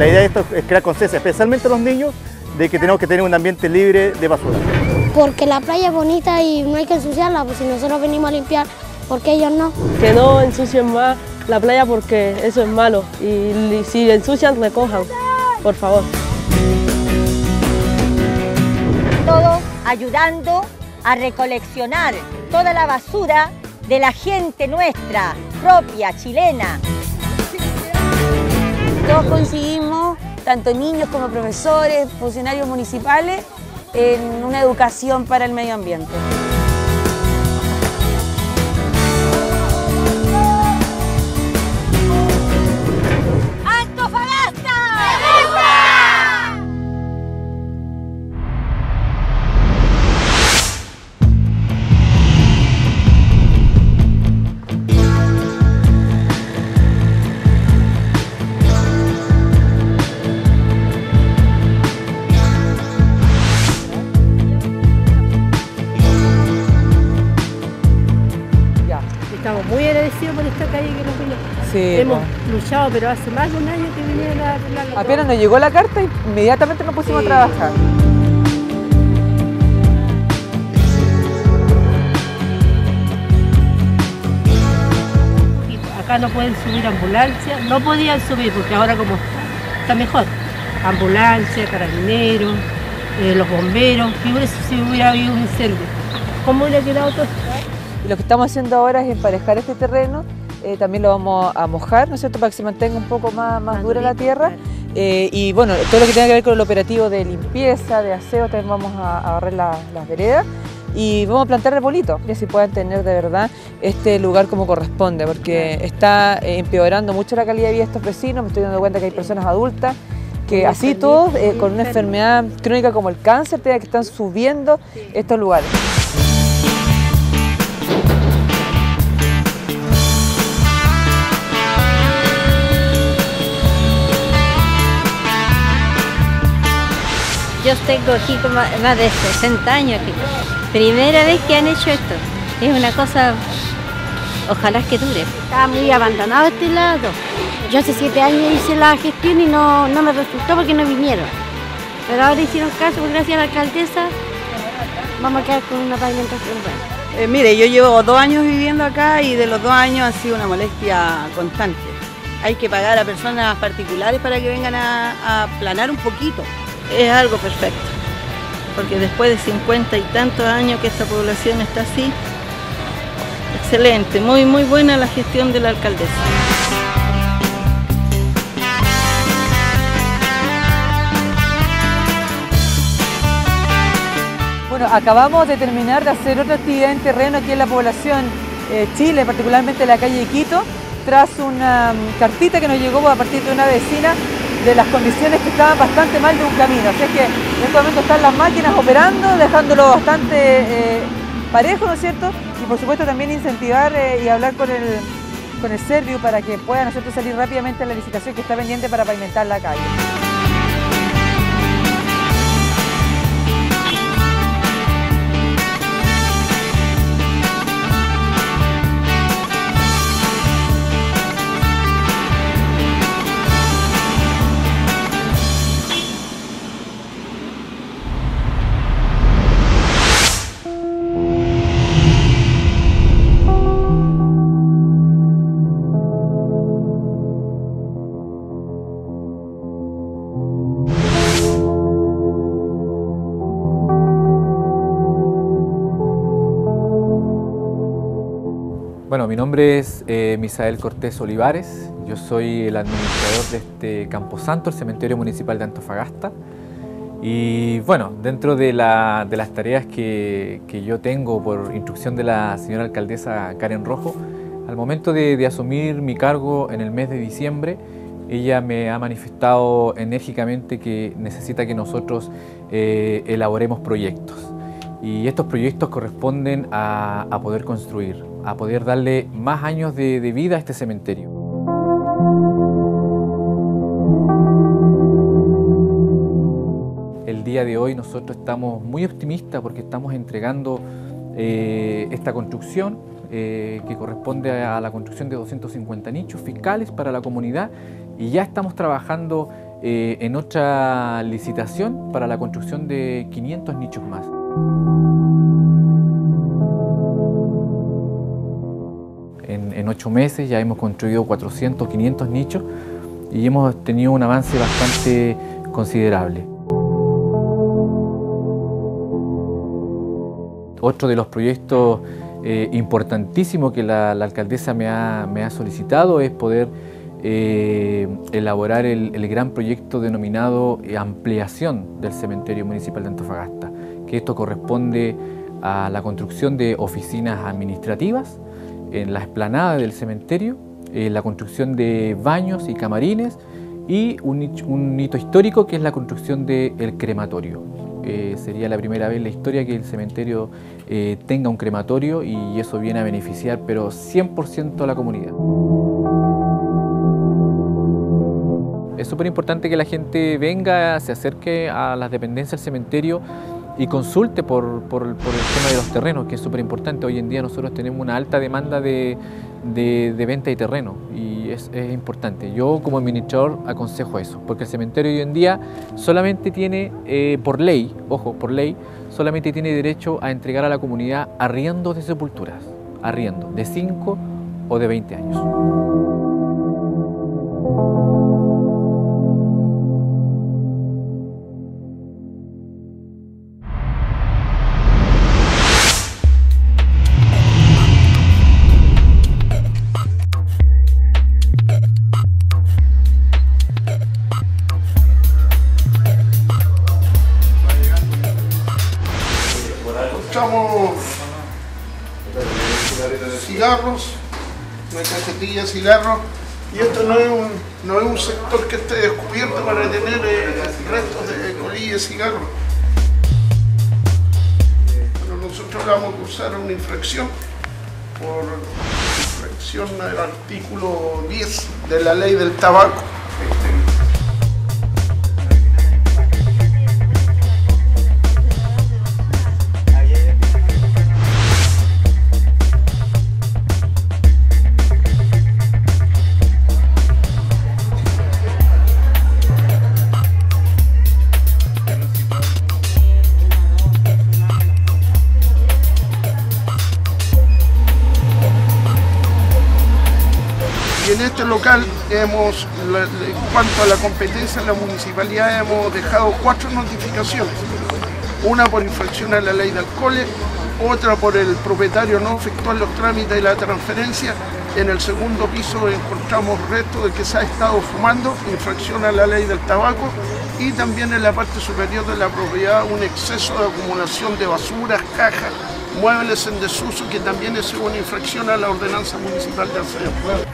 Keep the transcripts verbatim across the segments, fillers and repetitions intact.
La idea de esto es crear conciencia, especialmente a los niños, de que tenemos que tener un ambiente libre de basura. Porque la playa es bonita y no hay que ensuciarla, pues si nosotros venimos a limpiar, ¿por qué ellos no? Que no ensucien más la playa porque eso es malo y si ensucian, recojan, por favor. Todos ayudando a recoleccionar toda la basura de la gente nuestra, propia, chilena. Todos conseguimos, tanto niños como profesores, funcionarios municipales, en una educación para el medio ambiente. Estamos muy agradecidos por esta calle que nos vino. Sí, Hemos pues. luchado, pero hace más de un año que vinieron a arreglarlo. Apenas nos llegó la carta, inmediatamente nos pusimos sí. a trabajar. Acá no pueden subir ambulancias, no podían subir porque ahora como está mejor. Ambulancia, carabineros, eh, los bomberos, figúrese si hubiera habido un incendio. ¿Cómo hubiera quedado todo esto? Y lo que estamos haciendo ahora es emparejar este terreno, eh, también lo vamos a mojar, ¿no es cierto?, para que se mantenga un poco más, más dura la tierra. Eh, y bueno, todo lo que tenga que ver con el operativo de limpieza, de aseo, también vamos a, a barrer la, las veredas y vamos a plantar arbolitos, y así puedan tener de verdad este lugar como corresponde, porque está eh, empeorando mucho la calidad de vida de estos vecinos. Me estoy dando cuenta que hay personas adultas que así todos, eh, con una enfermedad crónica como el cáncer, que están subiendo estos lugares. Yo tengo aquí como más de sesenta años aquí. Primera vez que han hecho esto. Es una cosa, ojalá que dure. Estaba muy abandonado este lado. Yo hace siete años hice la gestión y no, no me resultó porque no vinieron. Pero ahora hicieron caso, pues gracias a la alcaldesa vamos a quedar con una pavimentación buena. Eh, mire, yo llevo dos años viviendo acá y de los dos años ha sido una molestia constante. Hay que pagar a personas particulares para que vengan a, a aplanar un poquito. Es algo perfecto, porque después de cincuenta y tantos años que esta población está así, excelente, muy muy buena la gestión de la alcaldesa. Bueno, acabamos de terminar de hacer otra actividad en terreno aquí en la población eh, Chile, particularmente en la calle Quito, tras una um, cartita que nos llegó a partir de una vecina de las condiciones que estaban bastante mal de un camino. Así es que en este momento están las máquinas operando, dejándolo bastante eh, parejo, ¿no es cierto? Y por supuesto también incentivar eh, y hablar con el, con el Serviu para que pueda, ¿no es cierto?, salir rápidamente a la licitación que está pendiente para pavimentar la calle. Bueno, mi nombre es eh, Misael Cortés Olivares, yo soy el administrador de este camposanto, el cementerio municipal de Antofagasta. Y bueno, dentro de, la, de las tareas que, que yo tengo por instrucción de la señora alcaldesa Karen Rojo, al momento de, de asumir mi cargo en el mes de diciembre, ella me ha manifestado enérgicamente que necesita que nosotros eh, elaboremos proyectos. Y estos proyectos corresponden a, a poder construir, a poder darle más años de, de vida a este cementerio. El día de hoy nosotros estamos muy optimistas porque estamos entregando eh, esta construcción eh, que corresponde a la construcción de doscientos cincuenta nichos fiscales para la comunidad, y ya estamos trabajando eh, en otra licitación para la construcción de quinientos nichos más. En, en ocho meses ya hemos construido cuatrocientos, quinientos nichos y hemos tenido un avance bastante considerable. Otro de los proyectos eh, importantísimos que la, la alcaldesa me ha, me ha solicitado es poder eh, elaborar el, el gran proyecto denominado ampliación del cementerio municipal de Antofagasta, que esto corresponde a la construcción de oficinas administrativas en la explanada del cementerio, eh, la construcción de baños y camarines y un, un hito histórico que es la construcción del crematorio. Eh, sería la primera vez en la historia que el cementerio eh, tenga un crematorio y eso viene a beneficiar pero cien por ciento a la comunidad. Es súper importante que la gente venga, se acerque a las dependencias del cementerio y consulte por, por, por el tema de los terrenos, que es súper importante. Hoy en día nosotros tenemos una alta demanda de, de, de venta de terreno y es, es importante. Yo como administrador aconsejo eso, porque el cementerio hoy en día solamente tiene, eh, por ley, ojo, por ley, solamente tiene derecho a entregar a la comunidad arriendos de sepulturas, arriendos de cinco o de veinte años. Cigarros, una cajetilla de cigarros, y esto no es un, no es un sector que esté descubierto para tener eh, restos de colillas de cigarros. Bueno, nosotros vamos a cursar una infracción por infracción del artículo diez de la ley del tabaco. Y en este local hemos, en cuanto a la competencia de la municipalidad, hemos dejado cuatro notificaciones. Una por infracción a la ley de alcoholes, otra por el propietario no efectuar los trámites de la transferencia. En el segundo piso encontramos restos de que se ha estado fumando, infracción a la ley del tabaco, y también en la parte superior de la propiedad un exceso de acumulación de basuras, cajas, muebles en desuso, que también es una infracción a la ordenanza municipal de aseo.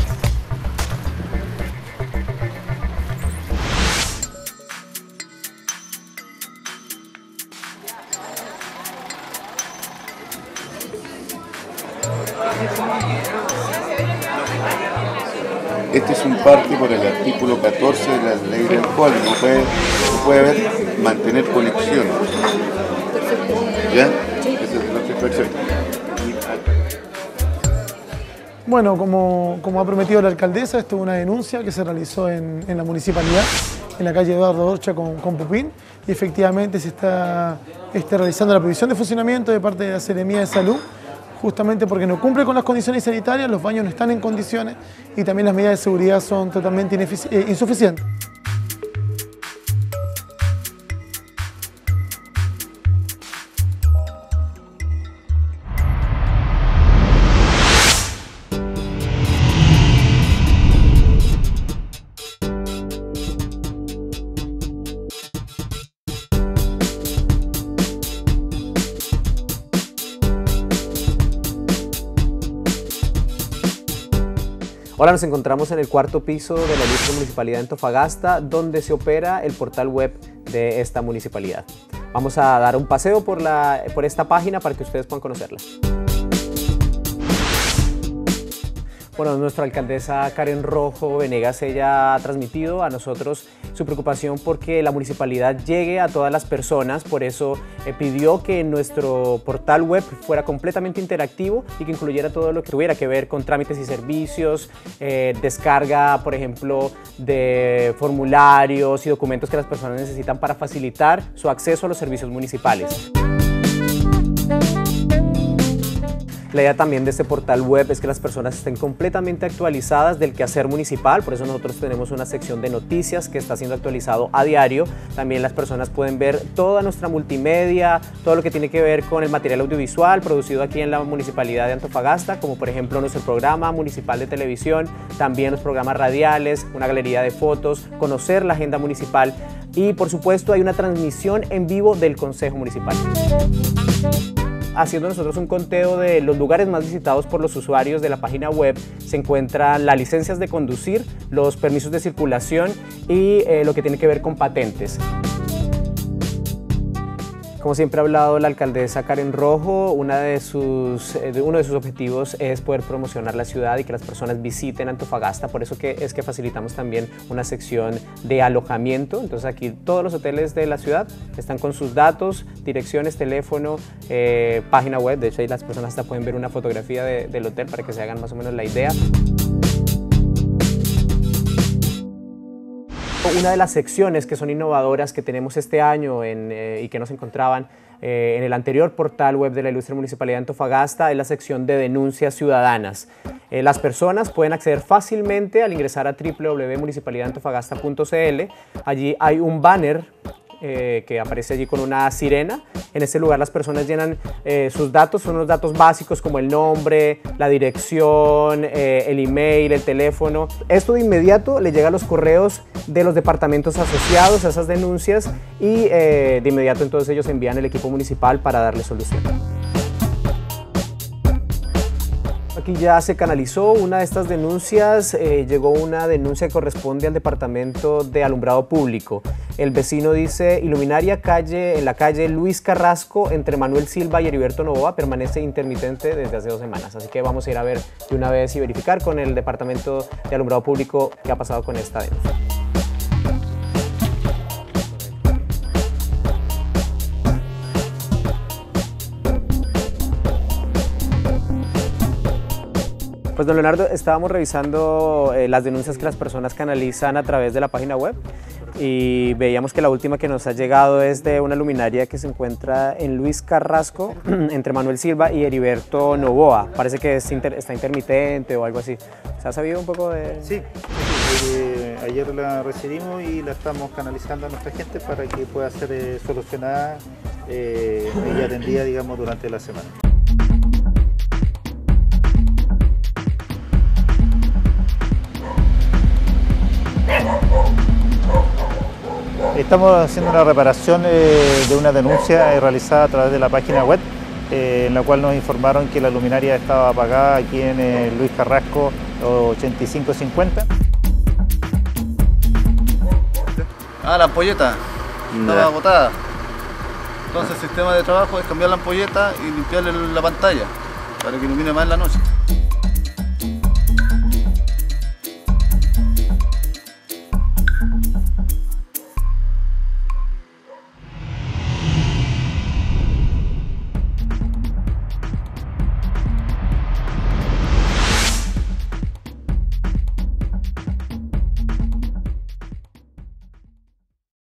Este es un parte por el artículo catorce de la ley del alcohol, no puede, no puede haber, mantener colección. ¿Ya? Esa es la infracción. Bueno, como, como ha prometido la alcaldesa, esto es una denuncia que se realizó en, en la municipalidad, en la calle Eduardo Orcha con, con Pupín, y efectivamente se está, está realizando la prohibición de funcionamiento de parte de la Seremía de Salud, justamente porque no cumple con las condiciones sanitarias, los baños no están en condiciones y también las medidas de seguridad son totalmente eh, insuficientes. Ahora nos encontramos en el cuarto piso de la Ilustre Municipalidad de Antofagasta, donde se opera el portal web de esta municipalidad. Vamos a dar un paseo por, la, por esta página para que ustedes puedan conocerla. Bueno, nuestra alcaldesa Karen Rojo Venegas, ella ha transmitido a nosotros su preocupación porque la municipalidad llegue a todas las personas, por eso eh, pidió que nuestro portal web fuera completamente interactivo y que incluyera todo lo que tuviera que ver con trámites y servicios, eh, descarga, por ejemplo, de formularios y documentos que las personas necesitan para facilitar su acceso a los servicios municipales. La idea también de este portal web es que las personas estén completamente actualizadas del quehacer municipal, por eso nosotros tenemos una sección de noticias que está siendo actualizado a diario. También las personas pueden ver toda nuestra multimedia, todo lo que tiene que ver con el material audiovisual producido aquí en la Municipalidad de Antofagasta, como por ejemplo nuestro programa municipal de televisión, también los programas radiales, una galería de fotos, conocer la agenda municipal y por supuesto hay una transmisión en vivo del Consejo Municipal. Haciendo nosotros un conteo de los lugares más visitados por los usuarios de la página web, se encuentran las licencias de conducir, los permisos de circulación y eh, lo que tiene que ver con patentes. Como siempre ha hablado la alcaldesa Karen Rojo, una de sus, eh, uno de sus objetivos es poder promocionar la ciudad y que las personas visiten Antofagasta, por eso que es que facilitamos también una sección de alojamiento. Entonces aquí todos los hoteles de la ciudad están con sus datos, direcciones, teléfono, eh, página web, de hecho ahí las personas hasta pueden ver una fotografía de, del hotel para que se hagan más o menos la idea. Una de las secciones que son innovadoras que tenemos este año en, eh, y que no se encontraban eh, en el anterior portal web de la Ilustre Municipalidad de Antofagasta es la sección de denuncias ciudadanas. Eh, las personas pueden acceder fácilmente al ingresar a w w w punto municipalidad antofagasta punto c l. Allí hay un banner Eh, que aparece allí con una sirena. En ese lugar las personas llenan eh, sus datos, son unos datos básicos como el nombre, la dirección, eh, el email, el teléfono. Esto de inmediato le llega a los correos de los departamentos asociados a esas denuncias y eh, de inmediato entonces ellos envían el equipo municipal para darle solución. Aquí ya se canalizó una de estas denuncias, eh, llegó una denuncia que corresponde al Departamento de Alumbrado Público. El vecino dice, iluminaria calle, en la calle Luis Carrasco entre Manuel Silva y Heriberto Novoa permanece intermitente desde hace dos semanas. Así que vamos a ir a ver de una vez y verificar con el Departamento de Alumbrado Público qué ha pasado con esta denuncia. Pues don Leonardo, estábamos revisando eh, las denuncias que las personas canalizan a través de la página web y veíamos que la última que nos ha llegado es de una luminaria que se encuentra en Luis Carrasco entre Manuel Silva y Heriberto Novoa. Parece que es inter, está intermitente o algo así. ¿Se ha sabido un poco de...? Sí, eh, ayer la recibimos y la estamos canalizando a nuestra gente para que pueda ser eh, solucionada eh, y atendida, digamos, durante la semana. Estamos haciendo una reparación eh, de una denuncia eh, realizada a través de la página web, eh, en la cual nos informaron que la luminaria estaba apagada aquí en eh, Luis Carrasco ochenta y cinco cincuenta. Ah, la ampolleta estaba botada. Entonces el sistema de trabajo es cambiar la ampolleta y limpiarle la pantalla para que ilumine más en la noche.